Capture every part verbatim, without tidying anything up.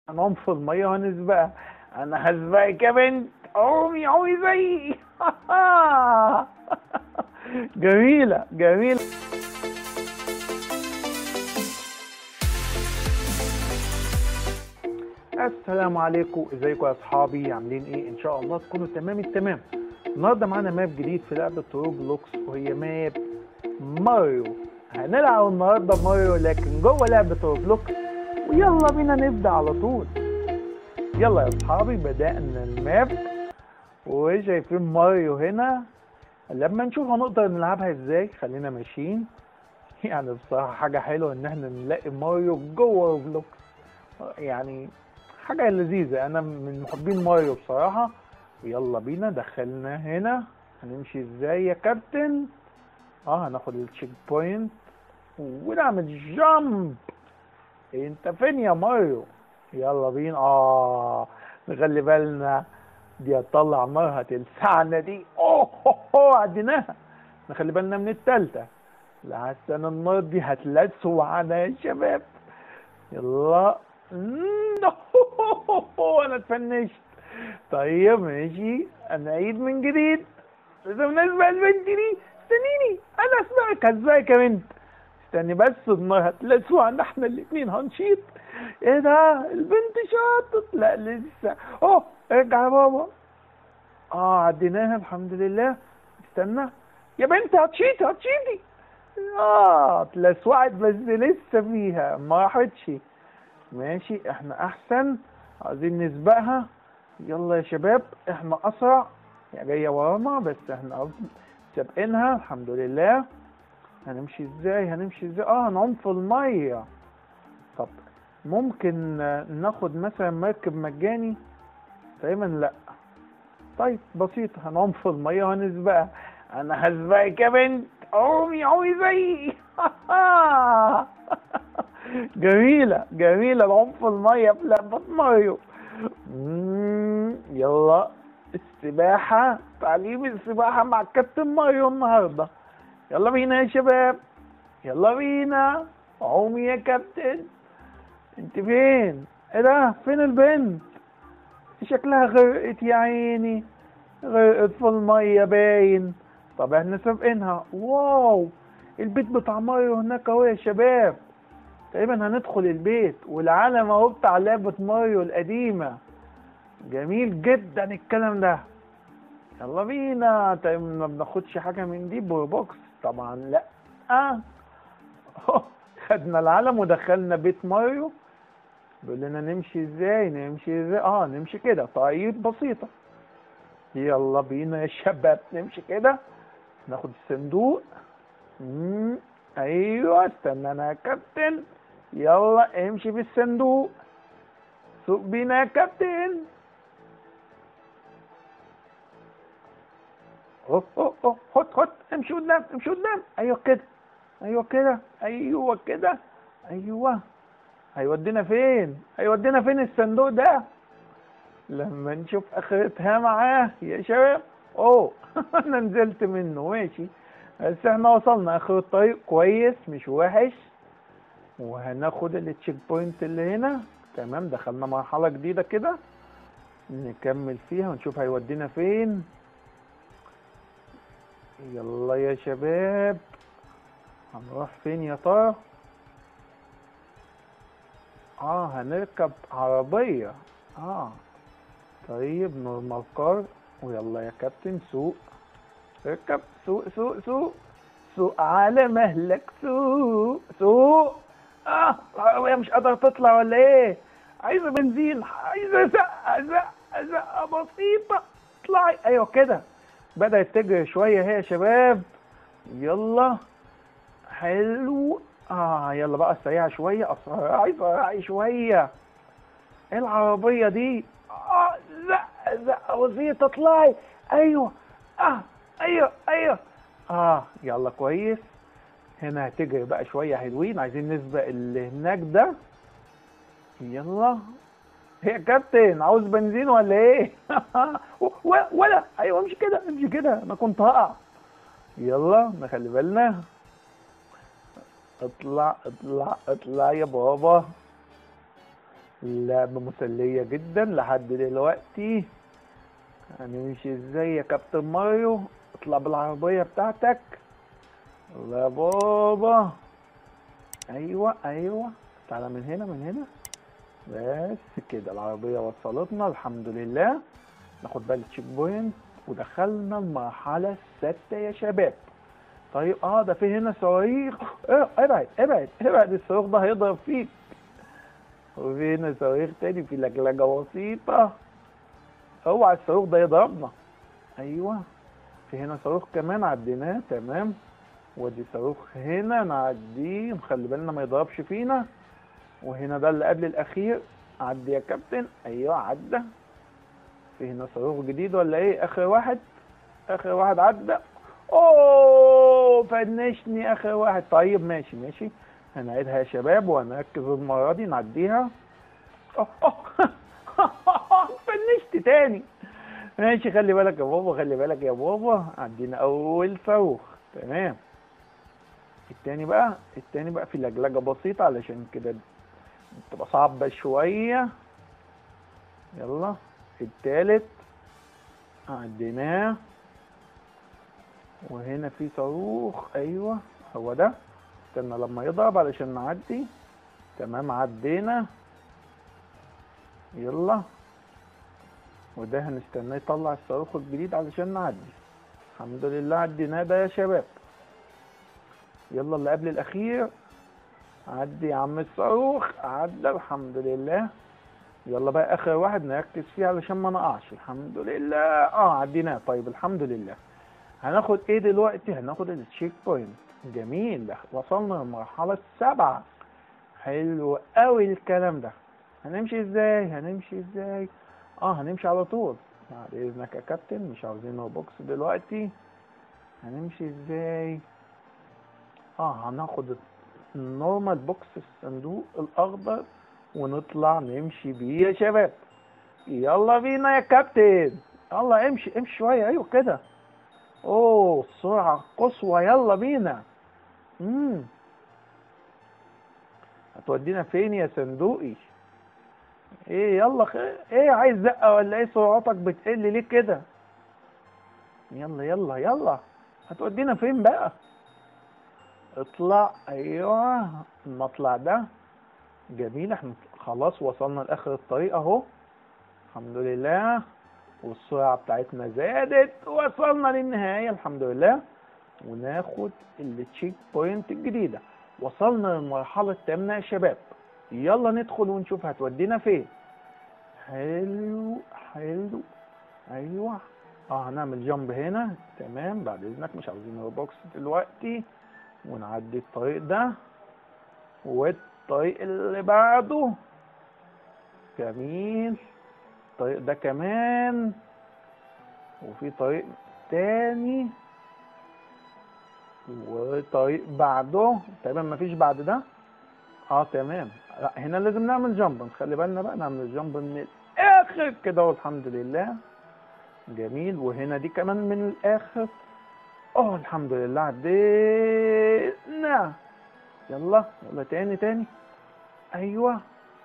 هنعوم في الميه وهنسبقها. انا هسبقك يا بنت، عومي عومي زيي. جميله جميله. السلام عليكم، ازيكم يا اصحابي؟ عاملين ايه؟ ان شاء الله تكونوا تمام التمام. النهارده معانا ماب جديد في لعبه روبلوكس، وهي ماب ماريو. هنلعب النهارده ماريو لكن جوه لعبه روبلوكس، ويلا بينا نبدا على طول. يلا يا اصحابي، بدأنا الماب وشايفين ماريو هنا. لما نشوف هنقدر نلعبها ازاي، خلينا ماشيين. يعني بصراحة حاجة حلوة ان احنا نلاقي ماريو جوه روبلوكس، يعني حاجة لذيذة. انا من محبين ماريو بصراحة. ويلا بينا، دخلنا هنا. هنمشي ازاي يا كابتن؟ اه هناخد التشيك بوينت ونعمل جامب. انت فين يا ماريو؟ يلا بينا. اه نخلي بالنا، دي هتطلع نار هتلسعنا دي. اوه هو هو عديناها. نخلي بالنا من التالتة، لحسن النار دي هتلسوعنا يا شباب. يلا. انا اتفنشت. طيب ماشي، انا عيد من جديد. لازم نسبق البنت دي. استنيني، انا اسبقك. هسبقك يا بنت. استني بس، النار هتلسوعنا احنا الاتنين، هنشيط. ايه ده؟ البنت شاطت. لا لسه. اوه ارجع يا بابا. اه عديناها الحمد لله. استنى يا بنت، هتشيطي هتشيطي. اه اتلسوعت بس لسه فيها، ما راحتش. ماشي، احنا احسن. عايزين نسبقها. يلا يا شباب، احنا اسرع. هي جايه ورانا بس احنا سابقينها الحمد لله. هنمشي ازاي؟ هنمشي ازاي؟ اه هنعوم في الميه. طب ممكن ناخد مثلا مركب مجاني؟ تقريبا لا. طيب بسيطة، هنعوم في المية وهنسبقها. أنا هسبقك يا بنت، عومي عومي زيي. جميلة جميلة العوم في المية في لعبة ماريو. مم، يلا السباحة، تعليم السباحة مع كابتن ماريو النهاردة. يلا بينا يا شباب، يلا بينا. عومي يا كابتن. انت فين؟ ايه ده؟ فين البنت؟ شكلها غرقت يا عيني، غرقت في المية باين. طب احنا سابقينها. واو، البيت بتاع ماريو هناك اهو يا شباب. تقريبا هندخل البيت، والعالم اهو بتاع لعبة ماريو القديمة. جميل جدا الكلام ده. يلا بينا. طيب ما بناخدش حاجة من دي بوكس؟ طبعا لا. اه خدنا العالم ودخلنا بيت ماريو. بيقول لنا نمشي ازاي؟ نمشي ازاي؟ اه نمشي كده. طيب بسيطة. يلا بينا يا شباب نمشي كده. ناخد الصندوق. مم. ايوه استنى انا يا كابتن. يلا امشي بالصندوق. سوق بينا يا كابتن. اوه اوه اوه، خد خد، امشي قدام امشي قدام. ايوه كده، ايوه كده، ايوه كده، ايوه. هيودينا فين؟ هيودينا فين الصندوق ده؟ لما نشوف اخرتها معاه يا شباب. اوه انا نزلت منه. ماشي، بس احنا وصلنا اخر الطريق كويس، مش وحش. وهناخد التشيك بوينت اللي هنا. تمام، دخلنا مرحلة جديدة كده، نكمل فيها ونشوف هيودينا فين. يلا يا شباب، هنروح فين يا ترى؟ اه هنركب عربية. اه طيب نورمال كار. ويلا يا كابتن سوق. اركب، سوق سوق سوق سوق على مهلك، سوق سوق. اه العربية مش قادرة تطلع ولا ايه؟ عايزة بنزين، عايزة زقة زقة زقة بسيطة. اطلعي. ايوه كده، بدأت تجري شوية هي يا شباب. يلا حلو. اه يلا بقى سريعة شوية، اسرعي اسرعي شوية. ايه العربية دي؟ اه زقة زقة بسيطة، اطلعي. ايوه. اه ايوه ايوه. اه يلا كويس. هنا هتجري بقى شوية حلوين، عايزين نسبق اللي هناك ده. يلا. يا كابتن عاوز بنزين ولا ايه؟ و- ولا ايوه امشي كده امشي كده، انا كنت هقع. يلا نخلي بالنا. اطلع اطلع اطلع يا بابا. اللعبة مسلية جدا لحد دلوقتي. هنمشي ازاي يا كابتن ماريو؟ اطلع بالعربية بتاعتك. الله يا بابا. ايوه ايوه، تعالى من هنا من هنا. بس كده العربية وصلتنا الحمد لله. ناخد بقى التشيك بوينت ودخلنا المرحلة السادسة يا شباب. طيب اه ده في هنا صواريخ. اه ابعد ابعد ابعد، الصاروخ ده هيضرب فيك. وفي هنا صواريخ تاني في لجلجة بسيطة. اوعى الصاروخ ده يضربنا. ايوه، في هنا صاروخ كمان عديناه تمام. ودي صاروخ هنا نعديه نخلي بالنا ما يضربش فينا. وهنا ده اللي قبل الاخير. عدي يا كابتن. ايوه عدى. في هنا صاروخ جديد ولا ايه؟ اخر واحد. اخر واحد عدى. اوه فنشني اخر واحد. طيب ماشي ماشي، هنعيدها يا شباب وهنركز المره دي نعديها. اوه اوه فنشت تاني. ماشي، خلي بالك يا بابا خلي بالك يا بابا. عدينا اول صاروخ تمام. التاني بقى التاني بقى في لجلجه بسيطه علشان كده بتبقى صعبه شويه. يلا التالت عديناه. وهنا في صاروخ. ايوه هو ده. استنى لما يضرب علشان نعدي. تمام عدينا. يلا، وده هنستناه يطلع الصاروخ الجديد علشان نعدي. الحمد لله عديناه ده يا شباب. يلا اللي قبل الاخير. عدي يا عم الصاروخ. عدى الحمد لله. يلا بقى اخر واحد نركز فيه علشان ما نقعش. الحمد لله اه عديناه. طيب الحمد لله. هناخد ايه دلوقتي؟ هناخد التشيك بوينت. جميل، وصلنا للمرحلة السابعة. حلو قوي الكلام ده. هنمشي ازاي هنمشي ازاي اه هنمشي على طول. بعد اذنك يا كابتن، مش عاوزين بوكس دلوقتي. هنمشي ازاي؟ اه هناخد النورمال بوكس، الصندوق الاخضر، ونطلع نمشي بيه يا شباب. يلا بينا يا كابتن. يلا امشي امشي شوية. ايوه كده. اوه السرعة قصوى. يلا بينا. امم هتودينا فين يا صندوقي؟ ايه يلا خير. ايه عايز زقة ولا ايه؟ سرعتك بتقل ليه كده؟ يلا يلا يلا، هتودينا فين بقى؟ اطلع. ايوه المطلع ده جميل. احنا خلاص وصلنا لاخر الطريق اهو. الحمد لله. والسرعة بتاعتنا زادت. وصلنا للنهاية الحمد لله. وناخد التشيك بوينت الجديدة. وصلنا للمرحلة الثامنة يا شباب. يلا ندخل ونشوف هتودينا فين. حلو حلو. ايوه اه هنعمل جامب هنا تمام. بعد اذنك مش عاوزين روبوكس دلوقتي. ونعدي الطريق ده والطريق اللي بعده. جميل. الطريق ده كمان. وفي طريق تاني وطريق بعده. تقريبا مفيش بعد ده. اه تمام. لا هنا لازم نعمل جامب. نخلي بالنا بقى نعمل الجامب من الاخر كده والحمد لله. جميل. وهنا دي كمان من الاخر. اه الحمد لله عدينا. يلا يلا تاني تاني. ايوه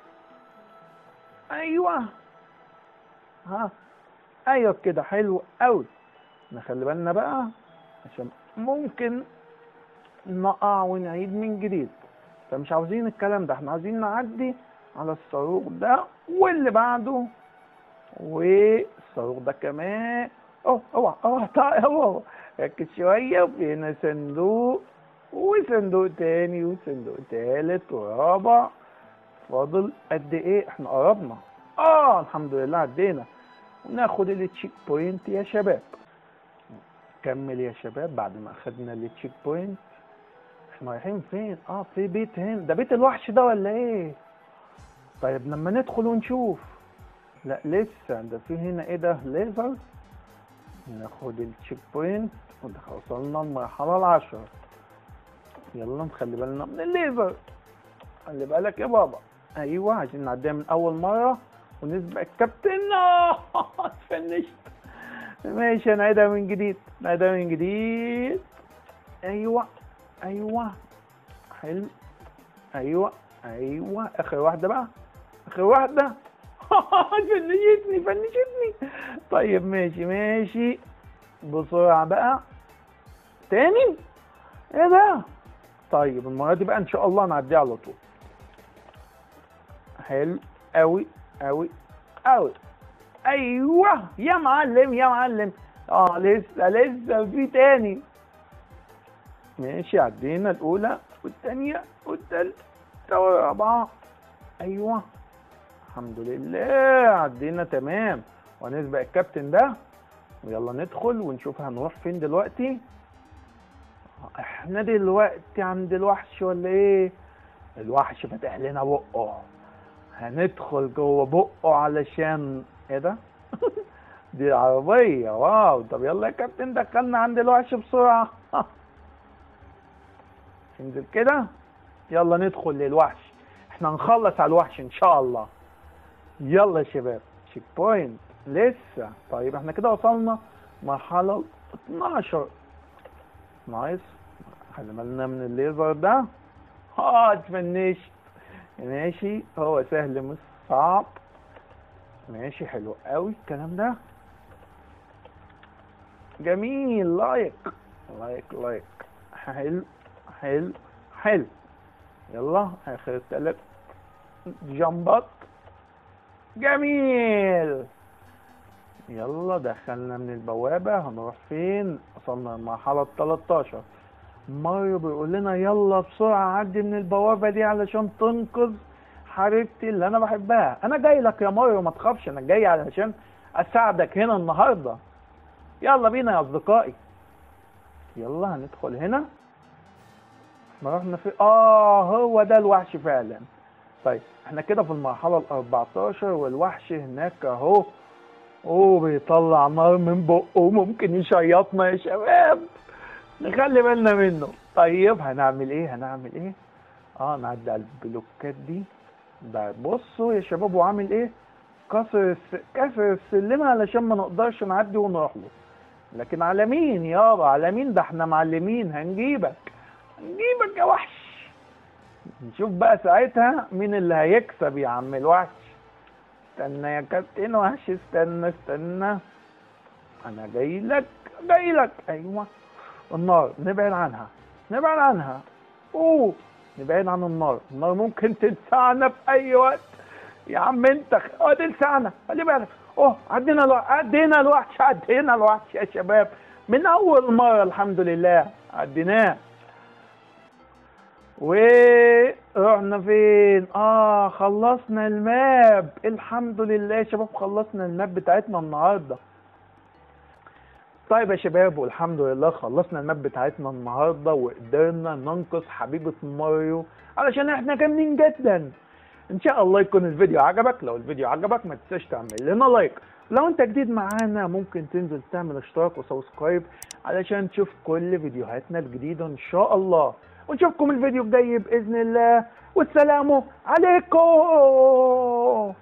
ايوه ها ايوه كده. حلو قوي. نخلي بالنا بقى عشان ممكن نقع ونعيد من جديد. فمش عاوزين الكلام ده. احنا عاوزين نعدي على الصاروخ ده واللي بعده والصاروخ ده كمان. اوه اوعى اوعى اوعى. ركز شويه. وفي هنا صندوق وصندوق تاني وصندوق تالت ورابع. فاضل قد ايه؟ احنا قربنا. اه الحمد لله عدينا. وناخد التشيك بوينت يا شباب. كمل يا شباب. بعد ما اخدنا التشيك بوينت احنا رايحين فين؟ اه في بيت هنا. ده بيت الوحش ده ولا ايه؟ طيب لما ندخل ونشوف. لا لسه. ده في هنا ايه ده؟ ليزر. ناخد التشيك بوينت وصلنا المرحلة العاشرة. يلا نخلي بالنا من الليزر. خلي بالك يا بابا. ايوه عشان نعديها من اول مرة ونسبق الكابتن. اه اتفنشت. ماشي هنعيدها من جديد. نعيدها من جديد. ايوه ايوه حلو. ايوه ايوه اخر واحدة بقى. اخر واحدة. فنشتني فنشتني. طيب ماشي ماشي بسرعة بقى. تاني؟ ايه ده؟ طيب المرة دي بقى ان شاء الله نعديها على طول. حلو اوي اوي اوي. ايوه يا معلم يا معلم. اه لسه لسه في تاني. ماشي عدينا الاولى والثانيه والثالثه والرابعه. ايوه الحمد لله عدينا تمام. وهنسبق الكابتن ده ويلا ندخل ونشوف هنروح فين دلوقتي. احنا دلوقتي عند الوحش ولا ايه؟ الوحش فاتح لنا بقه. هندخل جوه بقه علشان ايه ده؟ دي العربية. واو. طب يلا يا كابتن دخلنا عند الوحش بسرعة. انزل كده. يلا ندخل للوحش. احنا نخلص على الوحش ان شاء الله. يلا يا شباب. تشيك بوينت لسه. طيب احنا كده وصلنا مرحلة اتناشر. نايس. خلي بالنا من الليزر ده. اه اتفنشت. ماشي هو سهل مش صعب. ماشي حلو قوي الكلام ده. جميل. لايك لايك لايك. حلو حلو حلو. يلا اخر ثلاث جنبات. جميل. يلا دخلنا من البوابة. هنروح فين؟ وصلنا المرحلة التلتاشر. ماريو بيقول لنا يلا بسرعة عدي من البوابة دي علشان تنقذ حبيبتي اللي انا بحبها. انا جاي لك يا ماريو ما تخافش. انا جاي علشان اساعدك هنا النهاردة. يلا بينا يا اصدقائي. يلا هندخل هنا. احنا رحنا في اه هو ده الوحش فعلا. طيب احنا كده في المرحلة الاربعتاشر والوحش هناك اهو. اوه بيطلع نار من بقه وممكن يشيطنا يا شباب. نخلي بالنا منه. طيب هنعمل ايه هنعمل ايه؟ اه نعدي على البلوكات دي. ده بصوا يا شباب هو عامل ايه؟ كسر الس... كسر السلمة علشان ما نقدرش نعدي ونروح له. لكن على مين يابا؟ على مين؟ ده احنا معلمين. هنجيبك هنجيبك يا وحش. نشوف بقى ساعتها مين اللي هيكسب يا عم الوحش. استنى يا كابتن وحش. استنى استنى. انا جاي لك جاي لك. ايوه النار نبعد عنها نبعد عنها. اوه نبعد عن النار. النار ممكن تلسعنا في اي وقت يا عم. انت اه تلسعنا. خلي بالك. اوه عدينا الوحش عدينا الوحش عدينا الوحش يا شباب. من اول مرة الحمد لله عديناه. ورحنا فين؟ اه خلصنا الماب الحمد لله يا شباب. خلصنا الماب بتاعتنا النهارده. طيب يا شباب والحمد لله خلصنا الماب بتاعتنا النهارده وقدرنا ننقذ حبيبة ماريو علشان احنا جامدين جدا. ان شاء الله يكون الفيديو عجبك. لو الفيديو عجبك ما تنساش تعمل لنا لايك. لو انت جديد معانا ممكن تنزل تعمل اشتراك وسبسكرايب علشان تشوف كل فيديوهاتنا الجديدة ان شاء الله. ونشوفكم الفيديو الجاي باذن الله. والسلام عليكم.